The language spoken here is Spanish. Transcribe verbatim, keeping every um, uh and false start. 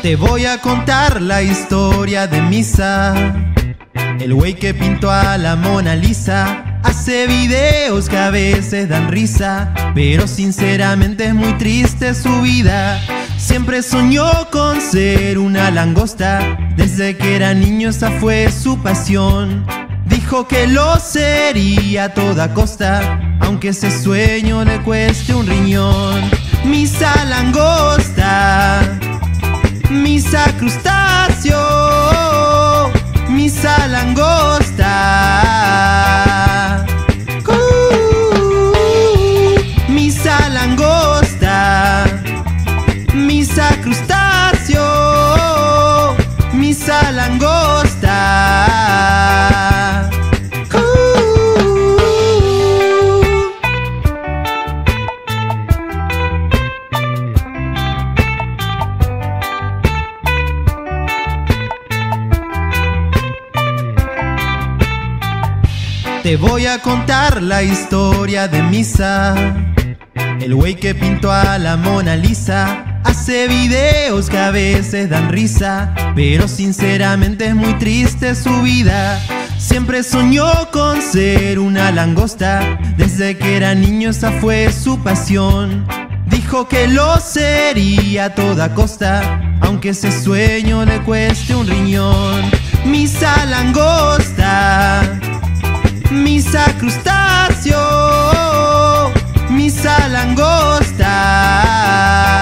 Te voy a contar la historia de Misa, el güey que pintó a la Mona Lisa. Hace videos que a veces dan risa, pero sinceramente es muy triste su vida. Siempre soñó con ser una langosta, desde que era niño esa fue su pasión. Dijo que lo sería a toda costa, aunque ese sueño le cueste un riñón. Misa langosta, Misa crustáceo, Misa langosta, uh, Misa langosta, Misa crustáceo, Misa langosta. Te voy a contar la historia de Misa, el güey que pintó a la Mona Lisa. Hace videos que a veces dan risa, pero sinceramente es muy triste su vida. Siempre soñó con ser una langosta, desde que era niño esa fue su pasión. Dijo que lo sería a toda costa, aunque ese sueño le cueste un riñón. Misa langosta, Misa crustáceo, Misa langosta.